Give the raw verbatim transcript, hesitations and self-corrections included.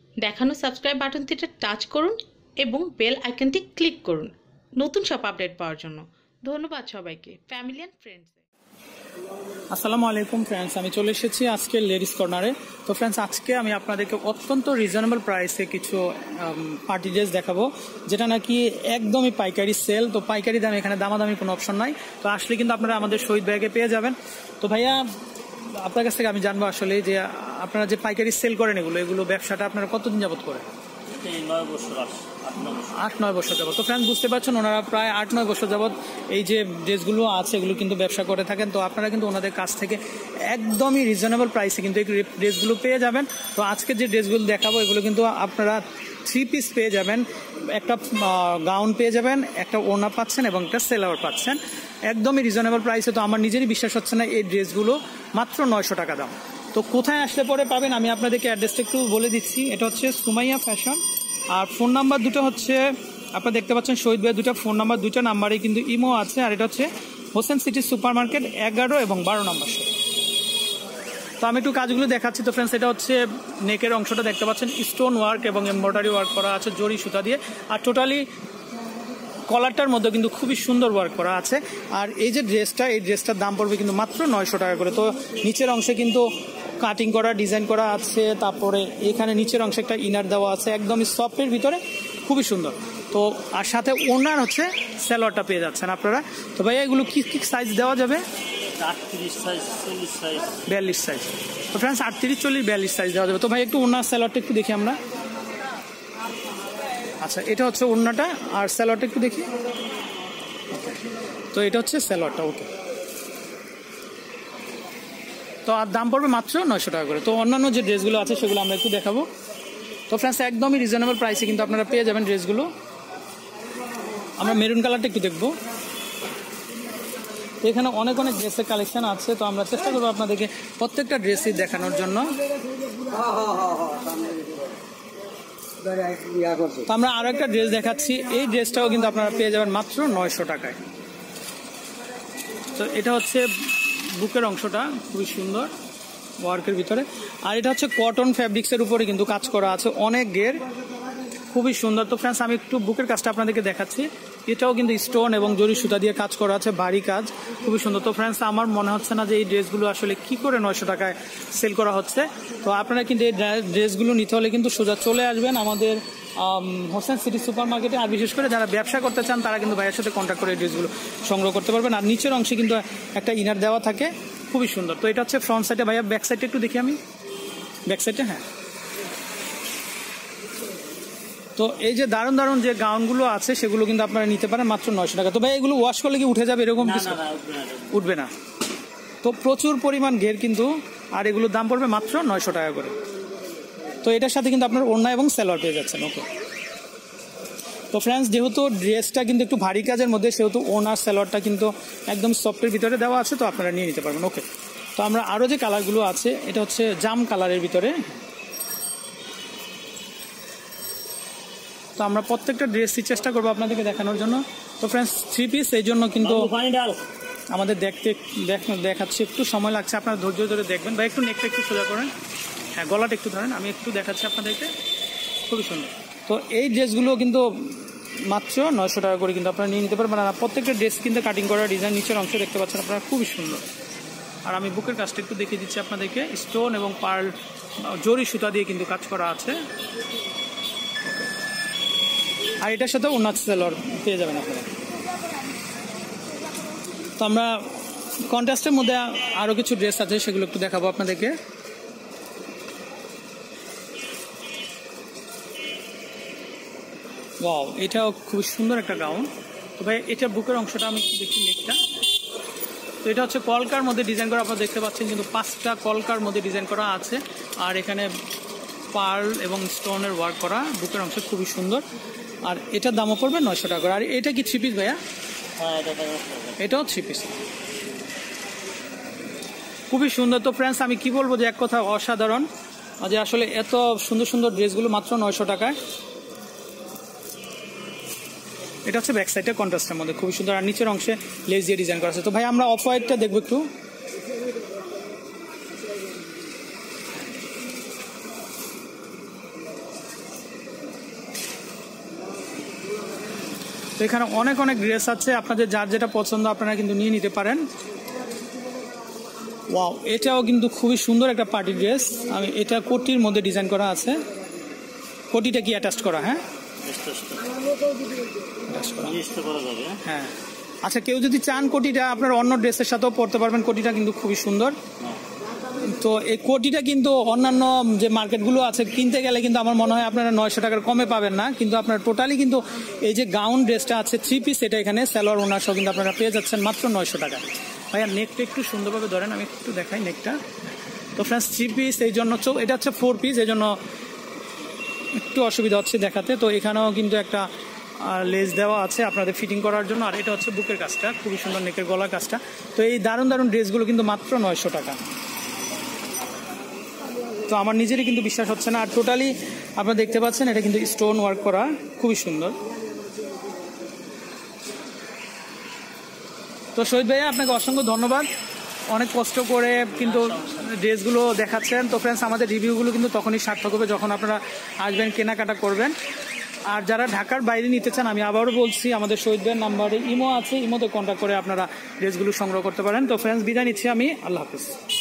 দেখানো subscribe বাটনটিতে touch করুন এবং বেল আইকনটি ক্লিক করুন নতুন সব আপডেট পাওয়ার জন্য। ধন্যবাদ সবাইকে, ফ্যামিলি অ্যান্ড ফ্রেন্ডস। আসসালামু আলাইকুম ফ্রেন্ডস, আমি চলে এসেছি আজকে লেডিস কর্নারে। তো ফ্রেন্ডস, আজকে আমি আপনাদেরকে অত্যন্ত রিজনেবল প্রাইসে কিছু পার্টি ড্রেস দেখাবো, যেটা নাকি একদমই পাইকারি সেল। তো পাইকারি দাম, এখানে দামাদামি কোনো অপশন নাই। তো আসলে কিন্তু আপনারা আমাদের শহীদ ব্যাগে পেয়ে যাবেন। তো ভাইয়া, আপনার কাছ থেকে আমি জানবো আসলে যে আপনারা যে পাইকারি সেল করেন এগুলো এগুলো ব্যবসাটা আপনারা কতদিন যাবত করেন? আট নয় বছর যাবত। তো ফ্রেন্ড, বুঝতে পারছেন ওনারা প্রায় আট নয় বছর যাবত এই যে ড্রেসগুলো আছে এগুলো কিন্তু ব্যবসা করে থাকেন। তো আপনারা কিন্তু ওনাদের কাছ থেকে একদমই রিজনেবল প্রাইসে কিন্তু এই ড্রেসগুলো পেয়ে যাবেন। তো আজকে যে ড্রেসগুলো দেখাবো এগুলো কিন্তু আপনারা থ্রি পিস পেয়ে যাবেন, একটা গাউন পেয়ে যাবেন, একটা ওড়না পাচ্ছেন এবং একটা সেলার পাচ্ছেন একদমই রিজনেবল প্রাইসে। তো আমার নিজেরই বিশ্বাস হচ্ছে না, এই ড্রেসগুলো মাত্র নয়শো টাকা দাম। তো কোথায় আসলে পরে পাবেন আমি আপনাদেরকে অ্যাড্রেসটা একটু বলে দিচ্ছি। এটা হচ্ছে সুমাইয়া ফ্যাশন, আর ফোন নাম্বার দুটো হচ্ছে আপনারা দেখতে পাচ্ছেন শহীদ ভাই দুটো ফোন নাম্বার, দুটো নাম্বারে কিন্তু ইমো আছে। আর এটা হচ্ছে হোসেন সিটি সুপার মার্কেট এগারো এবং বারো নম্বর। তো আমি একটু কাজগুলো দেখাচ্ছি। তো ফ্রেন্ডস, এটা হচ্ছে নেকের অংশটা দেখতে পাচ্ছেন স্টোন ওয়ার্ক এবং এমব্রয়ডারি ওয়ার্ক করা আছে জরি সুতা দিয়ে। আর টোটালি কলারটার মধ্যে কিন্তু খুবই সুন্দর ওয়ার্ক করা আছে। আর এই যে ড্রেসটা, এই ড্রেসটার দাম পড়বে কিন্তু মাত্র নয়শো টাকা করে। তো নিচের অংশে কিন্তু কাটিং করা ডিজাইন করা আছে, তারপরে এখানে নিচের অংশে একটা ইনার দেওয়া আছে একদমই সফটের ভিতরে, খুবই সুন্দর। তো আর সাথে ওনার হচ্ছে স্যালোয়ারটা পেয়ে যাচ্ছেন আপনারা। তো ভাইয়া, এগুলো কি কি সাইজ দেওয়া যাবে? আটত্রিশ সাইজ, চল্লিশ সাইজ, বিয়াল্লিশ সাইজ। তো ফ্রেন্ডস, আটত্রিশ চল্লিশ বিয়াল্লিশ সাইজ দেওয়া যাবে। তো ভাই, একটু ওনার স্যালোয়ারটা একটু দেখি আমরা। আচ্ছা, এটা হচ্ছে ওড়নাটা, আর স্যালোয়ারটা একটু দেখি। তো এটা হচ্ছে স্যালোয়ারটা। ওকে, তো আর দাম পড়বে মাত্র নয়শো টাকা করে। তো অন্যান্য যে ড্রেসগুলো আছে সেগুলো আমরা একটু দেখাবো। তো ফ্রেন্ডস, একদমই রিজনেবল প্রাইসে কিন্তু আপনারা পেয়ে যাবেন ড্রেসগুলো। আমরা মেরুন কালারটা একটু দেখবো। তো এখানে অনেক অনেক ড্রেসের কালেকশন আছে। তো আমরা চেষ্টা করবো আপনাদেরকে প্রত্যেকটা ড্রেসই দেখানোর জন্য। তো আমরা আরো একটা ড্রেস দেখাচ্ছি, এই ড্রেসটাও কিন্তু আপনারা পেয়ে যাবেন মাত্র নয়শো টাকায়। তো এটা হচ্ছে বুকের অংশটা খুবই সুন্দর ওয়ার্কের ভিতরে, আর এটা হচ্ছে কটন ফ্যাব্রিক্সের উপরে কিন্তু কাজ করা আছে অনেক গের, খুবই সুন্দর। তো ফ্রেন্ডস, আমি একটু বুকের কাজটা আপনাদেরকে দেখাচ্ছি। এটাও কিন্তু স্টোন এবং জরি সুতা দিয়ে কাজ করা আছে, ভারী কাজ, খুবই সুন্দর। তো ফ্রেন্ডস, আমার মনে হচ্ছে না যে এই ড্রেসগুলো আসলে কি করে নয়শো টাকায় সেল করা হচ্ছে। তো আপনারা কিন্তু এই ড্রেসগুলো নিতে হলে কিন্তু সোজা চলে আসবেন আমাদের হোসেন সিটি সুপার মার্কেটে। আর বিশেষ করে যারা ব্যবসা করতে চান তারা কিন্তু ভাইয়ের সাথে কন্ট্যাক্ট করে এই ড্রেসগুলো সংগ্রহ করতে পারবেন। আর নিচের অংশে কিন্তু একটা ইনার দেওয়া থাকে, খুবই সুন্দর। তো এটা হচ্ছে ফ্রন্ট সাইডে। ভাইয়া, ব্যাক সাইডে একটু দেখি আমি। ব্যাক সাইডে, হ্যাঁ। তো এই যে দারুণ দারুণ যে গাউনগুলো আছে সেগুলো কিন্তু আপনারা নিতে পারেন মাত্র নয়শো টাকা। তো ভাই, এগুলো ওয়াশ করলে কি উঠে যাবে এরকম কিছু? উঠবে না। তো প্রচুর পরিমাণ ঘের কিন্তু, আর এগুলোর দাম পড়বে মাত্র নয়শো টাকা করে। তো এটার সাথে কিন্তু আপনার ওড়না এবং সালোয়ার পেয়ে যাচ্ছেন। ওকে, তো ফ্রেন্ডস, যেহেতু ড্রেসটা কিন্তু একটু ভারী কাজের মধ্যে, সেহেতু ওড়নার সালোয়ারটা কিন্তু একদম সফটের ভিতরে দেওয়া আছে, তো আপনারা নিয়ে নিতে পারবেন। ওকে, তো আমরা আরও যে কালারগুলো আছে, এটা হচ্ছে জাম কালারের ভিতরে। তো আমরা প্রত্যেকটা ড্রেসই চেষ্টা করবো আপনাদেরকে দেখানোর জন্য। তো ফ্রেন্ডস, থ্রি পিস, এই জন্য কিন্তু আমাদের দেখতে দেখাচ্ছি একটু সময় লাগছে, আপনারা ধৈর্য ধরে দেখবেন। বা একটু নেকটা একটু সোজা করেন, হ্যাঁ, গলাটা একটু ধরেন, আমি একটু দেখাচ্ছি আপনাদেরকে, খুবই সুন্দর। তো এই ড্রেসগুলো কিন্তু মাত্র নয়শো টাকা করে কিন্তু আপনারা নিয়ে নিতে পারবেন। আর প্রত্যেকটা ড্রেস কিন্তু কাটিং করা ডিজাইন নিচের অংশ দেখতে পাচ্ছেন আপনারা, খুবই সুন্দর। আর আমি বুকের কাজটা একটু দেখিয়ে দিচ্ছি আপনাদেরকে, স্টোন এবং পার্ল জরি সুতা দিয়ে কিন্তু কাজ করা আছে। আর এটার সাথে ওনার সেলর পেয়ে যাবেন আপনারা। তো আমরা কন্ট্রাস্টের মধ্যে আরও কিছু ড্রেস আছে, সেগুলো একটু দেখাবো আপনাদেরকে। ওয়াও, এটাও খুবই সুন্দর একটা গাউন। তো ভাই, এটা বুকের অংশটা আমি একটু দেখি, নেকটা। তো এটা হচ্ছে কলকার মধ্যে ডিজাইন করা, আপনারা দেখতে পাচ্ছেন কিন্তু পাঁচটা কলকার মধ্যে ডিজাইন করা আছে। আর এখানে পার্ল এবং স্টোনের ওয়ার্ক করা বুকের অংশ, খুবই সুন্দর। আর এটার দামও পড়বে নয়শো টাকা। আর এটা কি থ্রি পিস ভাইয়া? এটাও থ্রি পিস, খুবই সুন্দর। তো ফ্রেন্ডস, আমি কি বলবো যে এক কথা অসাধারণ, যে আসলে এত সুন্দর সুন্দর ড্রেসগুলো মাত্র নয়শো টাকায়। এটা হচ্ছে ব্যাক সাইডের কন্ট্রাস্টের মধ্যে, খুবই সুন্দর। আর নিচের অংশে লেস দিয়ে ডিজাইন করা আছে। তো ভাই, আমরা অফ হোয়াইটটা দেখবো একটু। তো এখানে অনেক অনেক ড্রেস আছে, আপনাদের যার যেটা পছন্দ আপনারা কিন্তু নিয়ে নিতে পারেন। ওয়াও, এটাও কিন্তু খুবই সুন্দর একটা পার্টি ড্রেস। আমি এটা কোটির মধ্যে ডিজাইন করা আছে। কোটিটা কি অ্যাটাচ করা? হ্যাঁ, হ্যাঁ। আচ্ছা, কেউ যদি চান কোটিটা আপনার অন্য ড্রেসের সাথেও পরতে পারবেন। কোটিটা কিন্তু খুবই সুন্দর। তো এই কোটিটা কিন্তু অন্যান্য যে মার্কেটগুলো আছে কিনতে গেলে কিন্তু আমার মনে হয় আপনারা নয়শো টাকার কমে পাবেন না, কিন্তু আপনারা টোটালি কিন্তু এই যে গাউন ড্রেসটা আছে থ্রি পিস, এটা এখানে সালোয়ার ওনার সহ কিন্তু আপনারা পেয়ে যাচ্ছেন মাত্র নয়শো টাকা। ভাইয়া নেকটা একটু সুন্দরভাবে ধরেন, আমি একটু দেখাই নেকটা। তো ফ্রেন্ডস, থ্রি পিস এই জন্য, এটা হচ্ছে ফোর পিস, এই জন্য একটু অসুবিধা হচ্ছে দেখাতে। তো এখানেও কিন্তু একটা লেস দেওয়া আছে আপনাদের ফিটিং করার জন্য। আর এটা হচ্ছে বুকের কাজটা, খুবই সুন্দর নেকের গলার কাজটা। তো এই দারুণ দারুণ ড্রেসগুলো কিন্তু মাত্র নয়শো টাকা। তো আমার নিজেরই কিন্তু বিশ্বাস হচ্ছে না। আর টোটালি আপনারা দেখতে পাচ্ছেন এটা কিন্তু স্টোন ওয়ার্ক করা, খুবই সুন্দর। তো শহীদ ভাইয়া, আপনাকে অসংখ্য ধন্যবাদ, অনেক কষ্ট করে কিন্তু ড্রেসগুলো দেখাচ্ছেন। তো ফ্রেন্ডস, আমাদের রিভিউগুলো কিন্তু তখনই সার্থক হবে যখন আপনারা আসবেন, কেনাকাটা করবেন। আর যারা ঢাকার বাইরে নিতে চান, আমি আবারও বলছি, আমাদের শহীদ ভাইয়ের নাম্বারে ইমো আছে, ইমোতে কন্ট্যাক্ট করে আপনারা ড্রেসগুলো সংগ্রহ করতে পারেন। তো ফ্রেন্ডস, বিদায় নিচ্ছি আমি, আল্লাহ হাফিজ।